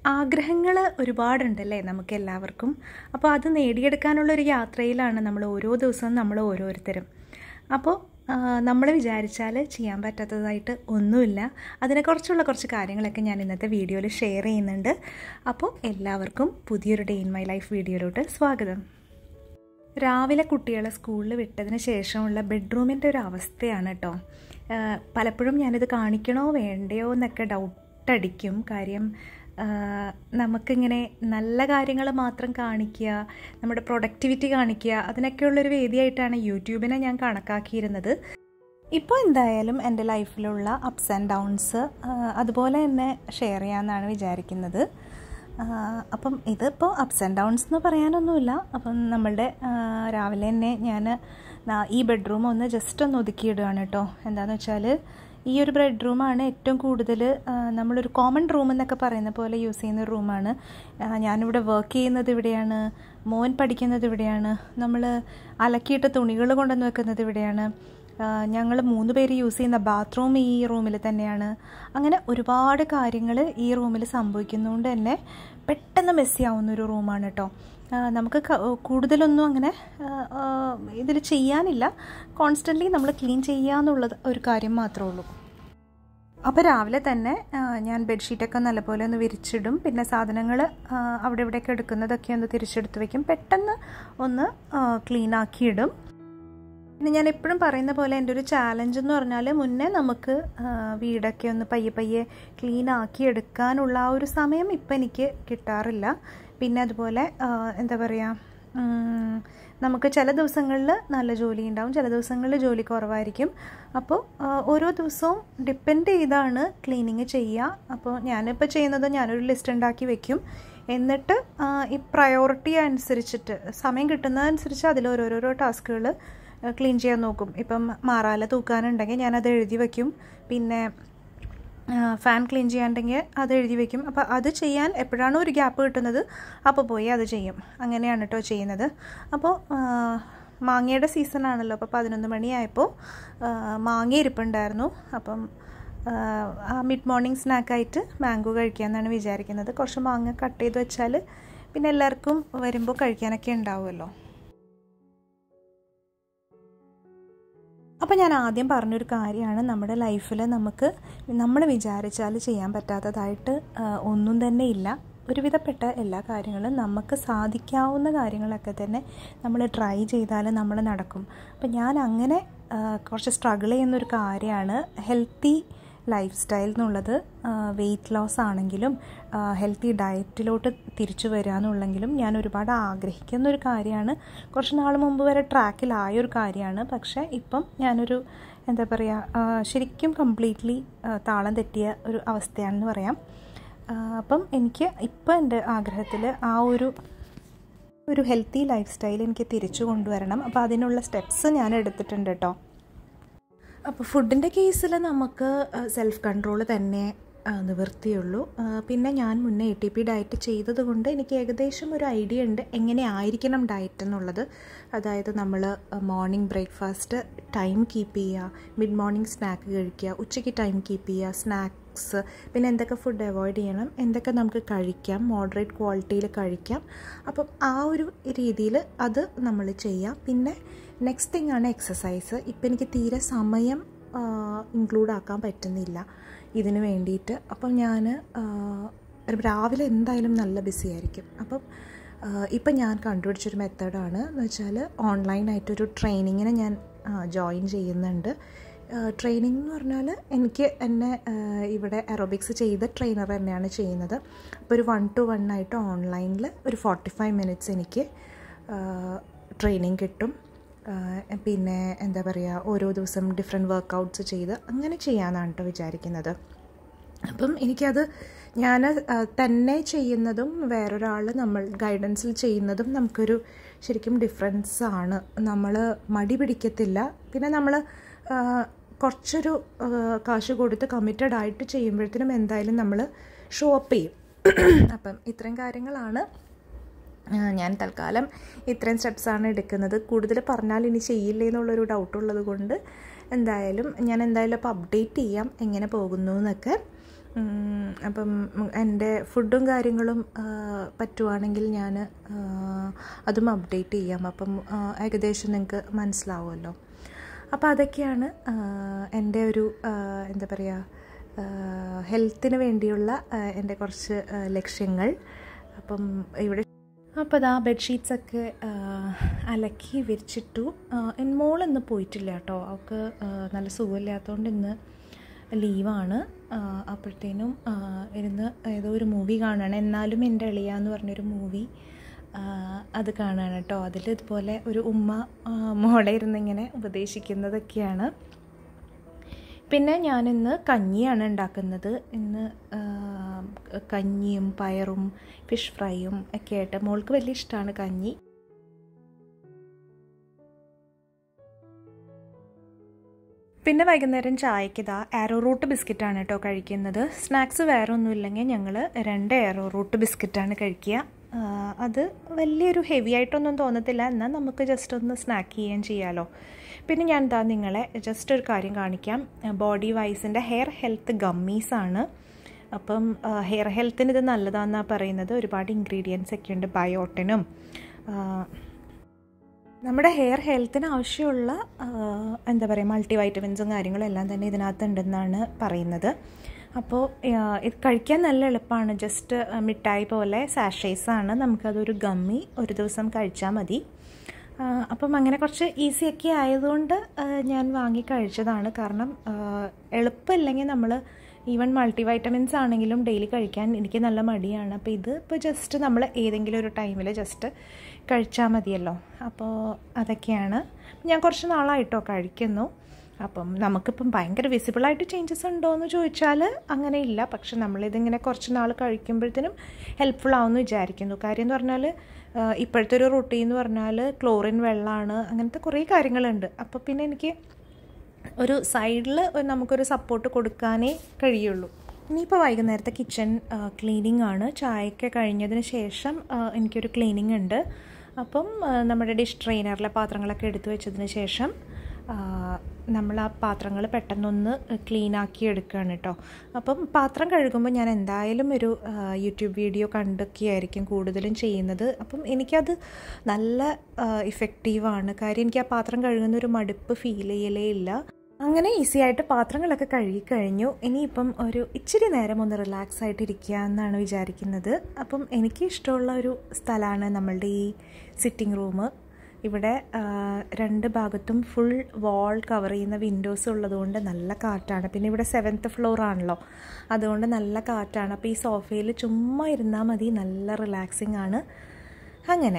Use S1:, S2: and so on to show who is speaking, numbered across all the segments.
S1: ആഗ്രഹങ്ങൾ ഒരുപാടുണ്ടല്ലേ നമുക്കെല്ലാവർക്കും. അപ്പോൾ അത് നേടിയെടുക്കാനുള്ളൊരു യാത്രയിലാണ് നമ്മൾ ഓരോ ദിവസവും നമ്മൾ ഓരോരുത്തരും. അപ്പോൾ നമ്മൾ വിചാരിച്ചാൽ ചെയ്യാൻ പറ്റാത്തതായിട്ട് ഒന്നുമില്ല. അതിനെക്കുറിച്ചുള്ള കുറച്ച് കാര്യങ്ങളൊക്കെ ഞാൻ ഇന്നത്തെ വീഡിയോയിൽ ഷെയർ ചെയ്യുന്നുണ്ട്. അപ്പോൾ എല്ലാവർക്കും പുതിയൊരു ഡേ ഇൻ മൈ ലൈഫ് വീഡിയോയിലോട്ട് സ്വാഗതം. രാവിലെ കുട്ടികളെ സ്കൂളിൽ വിട്ടതിന് ശേഷമുള്ള ബെഡ്റൂമിൻ്റെ ഒരു അവസ്ഥയാണ് കേട്ടോ. പലപ്പോഴും ഞാനിത് കാണിക്കണോ വേണ്ടയോ എന്നൊക്കെ ഡൗട്ടടിക്കും. കാര്യം നമുക്കിങ്ങനെ നല്ല കാര്യങ്ങൾ മാത്രം കാണിക്കുക, നമ്മുടെ പ്രൊഡക്ടിവിറ്റി കാണിക്കുക, അതിനൊക്കെയുള്ളൊരു വേദിയായിട്ടാണ് യൂട്യൂബിനെ ഞാൻ കണക്കാക്കിയിരുന്നത്. ഇപ്പോൾ എന്തായാലും എൻ്റെ ലൈഫിലുള്ള അപ്സ് ആൻഡ് ഡൗൺസ് അതുപോലെ തന്നെ ഷെയർ ചെയ്യാമെന്നാണ് വിചാരിക്കുന്നത്. അപ്പം ഇതിപ്പോൾ അപ്സ് ആൻഡ് ഡൗൺസ് എന്ന് പറയാനൊന്നുമില്ല. അപ്പം നമ്മളുടെ രാവിലെ തന്നെ ഞാൻ ഈ ബെഡ്റൂം ഒന്ന് ജസ്റ്റ് ഒന്ന് ഒതുക്കിയിടുകയാണ് കേട്ടോ. എന്താണെന്ന് വെച്ചാൽ ഈ ഒരു ബെഡ്റൂമാണ് ഏറ്റവും കൂടുതൽ നമ്മളൊരു കോമൺ റൂം എന്നൊക്കെ പറയുന്ന പോലെ യൂസ് ചെയ്യുന്ന റൂമാണ്. ഞാനിവിടെ വർക്ക് ചെയ്യുന്നത് ഇവിടെയാണ്, മോൻ പഠിക്കുന്നത് ഇവിടെയാണ്, നമ്മൾ അലക്കിയിട്ട തുണികൾ കൊണ്ടുവന്ന് വെക്കുന്നത് ഇവിടെയാണ്, ഞങ്ങൾ 3 പേര് യൂസ് ചെയ്യുന്ന ബാത്റൂം ഈ റൂമിൽ തന്നെയാണ്. അങ്ങനെ ഒരുപാട് കാര്യങ്ങൾ ഈ റൂമിൽ സംഭവിക്കുന്നതുകൊണ്ട് തന്നെ പെട്ടെന്ന് മെസ്സി ആവുന്നൊരു റൂമാണ് കേട്ടോ. നമുക്ക് കൂടുതലൊന്നും അങ്ങനെ ഇതിൽ ചെയ്യാനില്ല. കോൺസ്റ്റൻ്റ്ലി നമ്മൾ ക്ലീൻ ചെയ്യാന്നുള്ളത് ഒരു കാര്യം മാത്രമേ ഉള്ളൂ. അപ്പോൾ രാവിലെ തന്നെ ഞാൻ ബെഡ്ഷീറ്റൊക്കെ നല്ലപോലെ ഒന്ന് വിരിച്ചിടും. പിന്നെ സാധനങ്ങൾ അവിടെ ഇവിടെയൊക്കെ എടുക്കുന്നതൊക്കെ ഒന്ന് തിരിച്ചെടുത്ത് വയ്ക്കും. പെട്ടെന്ന് ഒന്ന് ക്ലീൻ ആക്കിയിടും. പിന്നെ ഞാൻ എപ്പോഴും പറയുന്ന പോലെ എൻ്റെ ഒരു ചാലഞ്ച് എന്ന് പറഞ്ഞാൽ മുന്നേ നമുക്ക് വീടൊക്കെ ഒന്ന് പയ്യെ ക്ലീൻ ആക്കി എടുക്കാനുള്ള ആ ഒരു സമയം ഇപ്പം എനിക്ക് കിട്ടാറില്ല. പിന്നെ അതുപോലെ എന്താ പറയുക, നമുക്ക് ചില ദിവസങ്ങളിൽ നല്ല ജോലി ഉണ്ടാവും, ചില ദിവസങ്ങളിൽ ജോലി കുറവായിരിക്കും. അപ്പോൾ ഓരോ ദിവസവും ഡിപ്പെൻഡ് ചെയ്താണ് ക്ലീനിങ് ചെയ്യുക. അപ്പോൾ ഞാനിപ്പോൾ ചെയ്യുന്നത് ഞാനൊരു ലിസ്റ്റ് ഉണ്ടാക്കി വെക്കും. എന്നിട്ട് ഈ പ്രയോറിറ്റി അനുസരിച്ചിട്ട് സമയം കിട്ടുന്നതനുസരിച്ച് അതിലോരോരോ ടാസ്കുകൾ ക്ലീൻ ചെയ്യാൻ നോക്കും. ഇപ്പം മാറാല തൂക്കാനുണ്ടെങ്കിൽ ഞാനത് എഴുതി വയ്ക്കും. പിന്നെ ഫാൻ ക്ലീൻ ചെയ്യാനുണ്ടെങ്കിൽ അത് എഴുതി വയ്ക്കും. അപ്പോൾ അത് ചെയ്യാൻ എപ്പോഴാണോ ഒരു ഗ്യാപ്പ് കിട്ടുന്നത് അപ്പോൾ പോയി അത് ചെയ്യും. അങ്ങനെയാണ് കേട്ടോ ചെയ്യുന്നത്. അപ്പോൾ മാങ്ങയുടെ സീസണാണല്ലോ. അപ്പോൾ 11 മണിയായപ്പോൾ മാങ്ങ ഇരിപ്പുണ്ടായിരുന്നു. അപ്പം മിഡ് മോർണിംഗ് സ്നാക്കായിട്ട് മാംഗോ കഴിക്കാമെന്നാണ് വിചാരിക്കുന്നത്. കുറച്ച് മാങ്ങ കട്ട് ചെയ്ത് വെച്ചാൽ പിന്നെ എല്ലാവർക്കും വരുമ്പോൾ കഴിക്കാനൊക്കെ ഉണ്ടാവുമല്ലോ. അപ്പോൾ ഞാൻ ആദ്യം പറഞ്ഞൊരു കാര്യമാണ്, നമ്മുടെ ലൈഫിൽ നമ്മൾ വിചാരിച്ചാൽ ചെയ്യാൻ പറ്റാത്തതായിട്ട് ഒന്നും തന്നെ ഇല്ല. ഒരുവിധപ്പെട്ട എല്ലാ കാര്യങ്ങളും നമുക്ക് സാധിക്കാവുന്ന കാര്യങ്ങളൊക്കെ തന്നെ നമ്മൾ ട്രൈ ചെയ്താൽ നമ്മൾ നടക്കും. അപ്പം ഞാൻ അങ്ങനെ കുറച്ച് സ്ട്രഗിൾ ചെയ്യുന്നൊരു കാര്യമാണ് ഹെൽത്തി ലൈഫ് സ്റ്റൈൽ എന്നുള്ളത്. വെയ്റ്റ് ലോസ് ആണെങ്കിലും ഹെൽത്തി ഡയറ്റിലോട്ട് തിരിച്ചു വരിക എന്നുള്ളെങ്കിലും ഞാൻ ഒരുപാട് ആഗ്രഹിക്കുന്നൊരു കാര്യമാണ്. കുറച്ച് നാൾ മുമ്പ് വരെ ട്രാക്കിലായൊരു കാര്യമാണ്. പക്ഷേ ഇപ്പം ഞാനൊരു എന്താ പറയുക, ശരിക്കും കംപ്ലീറ്റ്ലി താളം തെറ്റിയ ഒരു അവസ്ഥയാണെന്ന് പറയാം. അപ്പം എനിക്ക് ഇപ്പം എൻ്റെ ആഗ്രഹത്തിൽ ആ ഒരു ഹെൽത്തി ലൈഫ് സ്റ്റൈൽ എനിക്ക് തിരിച്ചു കൊണ്ടുവരണം. അപ്പോൾ അതിനുള്ള സ്റ്റെപ്സ് ഞാൻ എടുത്തിട്ടുണ്ട് കേട്ടോ. അപ്പോൾ ഫുഡിൻ്റെ കേസിൽ നമുക്ക് സെൽഫ് കൺട്രോൾ തന്നെ നിവൃത്തിയുള്ളൂ. പിന്നെ ഞാൻ മുന്നേ ATP ഡയറ്റ് ചെയ്തത് കൊണ്ട് എനിക്ക് ഏകദേശം ഒരു ഐഡിയ ഉണ്ട് എങ്ങനെ ആയിരിക്കണം ഡയറ്റ് എന്നുള്ളത്. അതായത് നമ്മൾ മോർണിംഗ് ബ്രേക്ക്ഫാസ്റ്റ് ടൈം കീപ്പ് ചെയ്യുക, മിഡ് മോർണിംഗ് സ്നാക്ക് കഴിക്കുക, ഉച്ചയ്ക്ക് ടൈം കീപ്പ് ചെയ്യുക, സ്നാക്സ്, പിന്നെ എന്തൊക്കെ ഫുഡ് അവോയ്ഡ് ചെയ്യണം, എന്തൊക്കെ നമുക്ക് കഴിക്കാം, മോഡറേറ്റ് ക്വാളിറ്റിയിൽ കഴിക്കാം. അപ്പം ആ ഒരു രീതിയിൽ അത് നമ്മൾ ചെയ്യാം. പിന്നെ നെക്സ്റ്റ് തിങ് ആണ് എക്സസൈസ്. ഇപ്പം എനിക്ക് തീരെ സമയം ഇൻക്ലൂഡ് ആക്കാൻ പറ്റുന്നില്ല ഇതിന് വേണ്ടിയിട്ട്. അപ്പം ഞാൻ രാവിലെ എന്തായാലും നല്ല ബിസി ആയിരിക്കും. അപ്പം ഇപ്പം ഞാൻ കണ്ടുപിടിച്ചൊരു മെത്തേഡാണ് എന്ന് വെച്ചാൽ ഓൺലൈനായിട്ടൊരു ട്രെയിനിങ്ങിന് ഞാൻ ജോയിൻ ചെയ്യുന്നുണ്ട്. ട്രെയിനിങ് എന്ന് പറഞ്ഞാൽ എന്നെ ഇവിടെ എറോബിക്സ് ചെയ്ത ട്രെയിനർ തന്നെയാണ് ചെയ്യുന്നത്. അപ്പോൾ ഒരു 1-to-1 ആയിട്ട് ഓൺലൈനിൽ ഒരു 45 മിനിറ്റ്സ് എനിക്ക് ട്രെയിനിങ് കിട്ടും. പിന്നെ എന്താ പറയുക, ഓരോ ദിവസം ഡിഫറെൻറ്റ് വർക്കൗട്ട്സ് ചെയ്ത് അങ്ങനെ ചെയ്യാമെന്നാണ് കേട്ടോ വിചാരിക്കുന്നത്. അപ്പം എനിക്കത് ഞാൻ തന്നെ ചെയ്യുന്നതും വേറൊരാൾ നമ്മൾ ഗൈഡൻസിൽ ചെയ്യുന്നതും നമുക്കൊരു ശരിക്കും ഡിഫറൻസാണ്. നമ്മൾ മടി പിടിക്കത്തില്ല. പിന്നെ നമ്മൾ കുറച്ചൊരു കാശ് കൊടുത്ത് കമ്മിറ്റഡ് ആയിട്ട് ചെയ്യുമ്പോഴത്തേനും എന്തായാലും നമ്മൾ ഷോ അപ്പ് ചെയ്യും. അപ്പം ഇത്രയും കാര്യങ്ങളാണ് ഞാൻ തൽക്കാലം ഇത്രയും സ്റ്റെപ്സാണ് എടുക്കുന്നത്. കൂടുതൽ പറഞ്ഞാൽ ഇനി ചെയ്യില്ലേ എന്നുള്ളൊരു ഡൗട്ടുള്ളത് കൊണ്ട് ഞാൻ എന്തായാലും അപ്പോൾ അപ്ഡേറ്റ് ചെയ്യാം എങ്ങനെ പോകുന്നു എന്നൊക്കെ. അപ്പം എൻ്റെ ഫുഡും കാര്യങ്ങളും പറ്റുവാണെങ്കിൽ ഞാൻ അതും അപ്ഡേറ്റ് ചെയ്യാം. അപ്പം ഏകദേശം നിങ്ങൾക്ക് മനസ്സിലാവുമല്ലോ. അപ്പോൾ അതൊക്കെയാണ് എൻ്റെ ഒരു എന്താ പറയുക ഹെൽത്തിന് വേണ്ടിയുള്ള എൻ്റെ കുറച്ച് ലക്ഷ്യങ്ങൾ. അപ്പം ഇവിടെ അപ്പോൾ അതാ ബെഡ്ഷീറ്റ്സൊക്കെ അലക്കി വിരിച്ചിട്ടു. മോളിന്ന് പോയിട്ടില്ല കേട്ടോ, അവൾക്ക് നല്ല സുഖമില്ലാത്തതുകൊണ്ട് ഇന്ന് ലീവാണ്. അപ്പോഴത്തേനും ഇരുന്ന് ഏതോ ഒരു മൂവി കാണുകയാണ്, എന്നാലും എൻ്റെ എളിയ എന്ന് പറഞ്ഞൊരു മൂവി, അത് കാണുകയാണ് കേട്ടോ. അതിൽ ഇതുപോലെ ഒരു ഉമ്മ മോളെ ഇരുന്നിങ്ങനെ ഉപദേശിക്കുന്നതൊക്കെയാണ്. പിന്നെ ഞാനിന്ന് കഞ്ഞിയാണ് ഉണ്ടാക്കുന്നത്. ഇന്ന് കഞ്ഞിയും പയറും ഫിഷ് ഫ്രൈയും ഒക്കെ ആയിട്ട് മോൾക്ക് വലിയ ഇഷ്ടമാണ് കഞ്ഞി. പിന്നെ വൈകുന്നേരം ചായക്ക് ഇതാ ആരോ റൂട്ട് ബിസ്ക്കറ്റാണ് കേട്ടോ കഴിക്കുന്നത്. സ്നാക്സ് വേറെ ഒന്നുമില്ലെങ്കിൽ ഞങ്ങൾ 2 ആരോ റൂട്ട് ബിസ്ക്കറ്റാണ് കഴിക്കുക. അത് വലിയൊരു ഹെവി ആയിട്ടൊന്നും തോന്നത്തില്ല, എന്നാൽ നമുക്ക് ജസ്റ്റ് ഒന്ന് സ്നാക്ക് ചെയ്യുകയും ചെയ്യാമല്ലോ. പിന്നെ ഞാൻ എന്താ നിങ്ങളെ ജസ്റ്റ് ഒരു കാര്യം കാണിക്കാം. ബോഡി വൈസിൻ്റെ ഹെയർ ഹെൽത്ത് ഗമ്മീസാണ്. അപ്പം ഹെയർ ഹെൽത്തിന് ഇത് നല്ലതാണെന്നാണ് പറയുന്നത്. ഒരുപാട് ഇൻഗ്രീഡിയൻസ് ഒക്കെ ഉണ്ട്, ബയോട്ടിനും നമ്മുടെ ഹെയർ ഹെൽത്തിന് ആവശ്യമുള്ള എന്താ പറയുക മൾട്ടി വൈറ്റമിൻസും കാര്യങ്ങളും എല്ലാം തന്നെ ഇതിനകത്തുണ്ടെന്നാണ് പറയുന്നത്. അപ്പോൾ ഇത് കഴിക്കാൻ നല്ല എളുപ്പമാണ്. ജസ്റ്റ് മിഠായി പോലെ സാഷേസാണ്. നമുക്കതൊരു ഗമ്മി ഒരു ദിവസം കഴിച്ചാൽ മതി. അപ്പം അങ്ങനെ കുറച്ച് ഈസിയൊക്കെ ആയതുകൊണ്ട് ഞാൻ വാങ്ങി കഴിച്ചതാണ്. കാരണം എളുപ്പമില്ലെങ്കിൽ നമ്മൾ ഈവൻ മൾട്ടി വൈറ്റമിൻസ് ആണെങ്കിലും ഡെയിലി കഴിക്കാൻ എനിക്ക് നല്ല മടിയാണ്. അപ്പോൾ ഇത് ഇപ്പോൾ ജസ്റ്റ് നമ്മൾ ഏതെങ്കിലും ഒരു ടൈമിൽ ജസ്റ്റ് കഴിച്ചാൽ മതിയല്ലോ. അപ്പോൾ അതൊക്കെയാണ്. ഞാൻ കുറച്ച് നാളായിട്ടോ കഴിക്കുന്നു. അപ്പം നമുക്കിപ്പം ഭയങ്കര വിസിബിളായിട്ട് ചേഞ്ചസ് ഉണ്ടോ എന്ന് ചോദിച്ചാൽ അങ്ങനെ ഇല്ല. പക്ഷെ നമ്മളിതിങ്ങനെ കുറച്ച് നാൾ കഴിക്കുമ്പോഴത്തേനും ഹെൽപ്ഫുൾ ആവുമെന്ന് വിചാരിക്കുന്നു. കാര്യം എന്ന് പറഞ്ഞാൽ ഇപ്പോഴത്തെ ഒരു റൂട്ടീൻ എന്ന് പറഞ്ഞാൽ ക്ലോറിൻ വെള്ളമാണ്, അങ്ങനത്തെ കുറേ കാര്യങ്ങളുണ്ട്. അപ്പോൾ പിന്നെ എനിക്ക് ഒരു സൈഡിൽ നമുക്കൊരു സപ്പോർട്ട് കൊടുക്കാനേ കഴിയുള്ളൂ. ഇനിയിപ്പോൾ വൈകുന്നേരത്തെ കിച്ചൺ ക്ലീനിങ് ആണ്. ചായയൊക്കെ കഴിഞ്ഞതിന് ശേഷം എനിക്കൊരു ക്ലീനിങ് ഉണ്ട്. അപ്പം നമ്മുടെ ഡിഷ് ട്രെയിനറിലെ പാത്രങ്ങളൊക്കെ എടുത്തു വെച്ചതിന് ശേഷം നമ്മൾ ആ പാത്രങ്ങൾ പെട്ടെന്നൊന്ന് ക്ലീനാക്കി എടുക്കുകയാണ് കേട്ടോ. അപ്പം പാത്രം കഴുകുമ്പോൾ ഞാൻ എന്തായാലും ഒരു യൂട്യൂബ് വീഡിയോ കണ്ടൊക്കെയായിരിക്കും കൂടുതലും ചെയ്യുന്നത്. അപ്പം എനിക്കത് നല്ല ഇഫക്റ്റീവാണ്. കാര്യം എനിക്ക് ആ പാത്രം കഴുകുന്ന ഒരു മടുപ്പ് ഫീൽ ചെയ്യലേ ഇല്ല. അങ്ങനെ ഈസി ആയിട്ട് പാത്രങ്ങളൊക്കെ കഴുകിക്കഴിഞ്ഞു. ഇനിയിപ്പം ഒരു ഇച്ചിരി നേരം ഒന്ന് റിലാക്സ് ആയിട്ടിരിക്കുക എന്നാണ് വിചാരിക്കുന്നത്. അപ്പം എനിക്ക് ഇഷ്ടമുള്ള ഒരു സ്ഥലമാണ് നമ്മളുടെ ഈ സിറ്റിംഗ് റൂം. ഇവിടെ 2 ഭാഗത്തും ഫുൾ വാൾ കവർ ചെയ്യുന്ന വിൻഡോസ് ഉള്ളതുകൊണ്ട് നല്ല കാറ്റാണ്. പിന്നെ ഇവിടെ 7th ഫ്ലോർ ആണല്ലോ, അതുകൊണ്ട് നല്ല കാറ്റാണ്. അപ്പോൾ ഈ സോഫയിൽ ചുമ്മാ ഇരുന്നാൽ മതി, നല്ല റിലാക്സിങ് ആണ്. അങ്ങനെ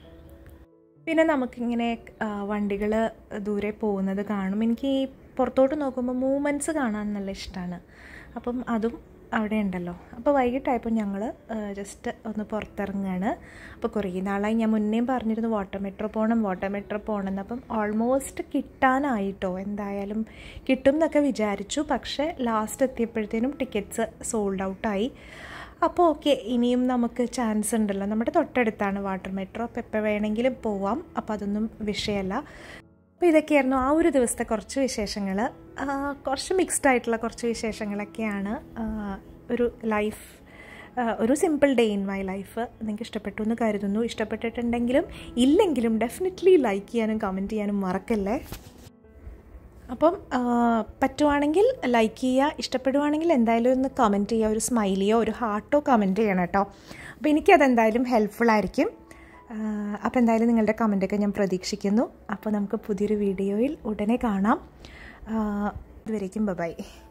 S1: പിന്നെ നമുക്കിങ്ങനെ വണ്ടികൾ ദൂരെ പോകുന്നത് കാണും. എനിക്ക് ഈ പുറത്തോട്ട് നോക്കുമ്പോൾ മൂവ്മെൻറ്റ്സ് കാണാൻ നല്ല ഇഷ്ടമാണ്. അപ്പം അതും അവിടെ ഉണ്ടല്ലോ. അപ്പോൾ വൈകിട്ടായപ്പോൾ ഞങ്ങൾ ജസ്റ്റ് ഒന്ന് പുറത്തിറങ്ങുകയാണ്. അപ്പോൾ കുറേ നാളായി ഞാൻ മുന്നേയും പറഞ്ഞിരുന്നു വാട്ടർ മെട്രോ പോകണം എന്ന്. അപ്പം ഓൾമോസ്റ്റ് കിട്ടാനായിട്ടോ, എന്തായാലും കിട്ടും എന്നൊക്കെ വിചാരിച്ചു. പക്ഷേ ലാസ്റ്റ് എത്തിയപ്പോഴത്തേനും ടിക്കറ്റ്സ് സോൾഡ് ഔട്ടായി. അപ്പോൾ ഓക്കെ, ഇനിയും നമുക്ക് ചാൻസ് ഉണ്ടല്ലോ. നമ്മുടെ തൊട്ടടുത്താണ് വാട്ടർ മെട്രോ, അപ്പോൾ എപ്പോൾ വേണമെങ്കിലും പോവാം. അപ്പോൾ അതൊന്നും വിഷയമല്ല. അപ്പോൾ ഇതൊക്കെയായിരുന്നു ആ ഒരു ദിവസത്തെ കുറച്ച് വിശേഷങ്ങൾ. കുറച്ച് മിക്സ്ഡ് ആയിട്ടുള്ള കുറച്ച് വിശേഷങ്ങളൊക്കെയാണ്. ഒരു simple day in my life. നിങ്ങൾക്ക് ഇഷ്ടപ്പെട്ടു എന്ന് കരുതുന്നു. ഇഷ്ടപ്പെട്ടിട്ടുണ്ടെങ്കിലും ഇല്ലെങ്കിലും ഡെഫിനറ്റ്ലി ലൈക്ക് ചെയ്യാനും കമൻറ്റ് ചെയ്യാനും മറക്കല്ലേ. അപ്പം പറ്റുവാണെങ്കിൽ ലൈക്ക് ചെയ്യുക, ഇഷ്ടപ്പെടുവാണെങ്കിൽ എന്തായാലും ഒന്ന് കമൻറ്റ് ചെയ്യുക. ഒരു സ്മൈലിയോ ഒരു ഹാർട്ടോ കമൻറ്റ് ചെയ്യണം കേട്ടോ. അപ്പോൾ എനിക്കതെന്തായാലും ഹെൽപ്ഫുൾ ആയിരിക്കും. അപ്പോൾ എന്തായാലും നിങ്ങളുടെ കമൻറ്റൊക്കെ ഞാൻ പ്രതീക്ഷിക്കുന്നു. അപ്പോൾ നമുക്ക് പുതിയൊരു വീഡിയോയിൽ ഉടനെ കാണാം. ഇതുവരേക്കും ബൈ.